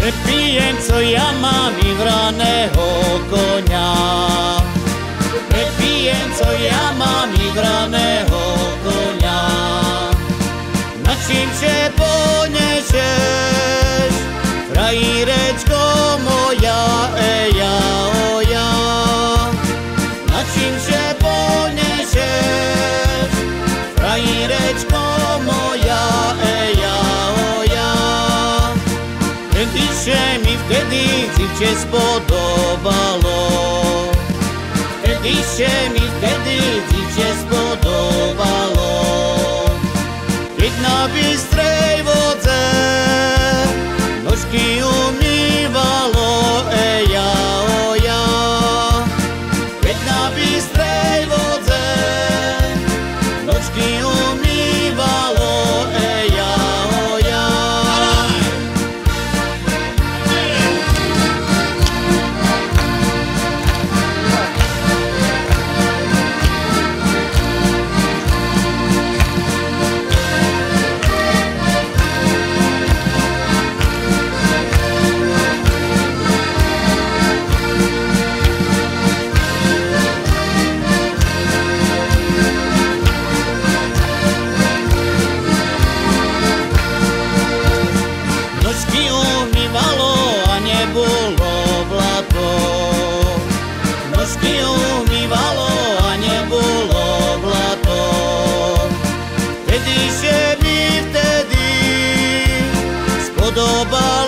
Prepijem, co ja mám vyhraného koňa. Prepijem, co ja mám vyhraného koňa. Na čímže ponešeš, frajírečko moja, eja, oja. Na čímže ponešeš, frajírečko moja, eja, oja. Kedyže mi vtedy dzivče spodobalo, kedyže mi vtedy dzivče spodobalo. Keď na bystrej vodze nožky umývalo, eja, oja. Keď na bystrej vodze nožky umývalo, eja, oja. Nožky umývalo a nebolo blato. Nožky umývalo a nebolo blato. Kedyže mi vtedy spodobalo,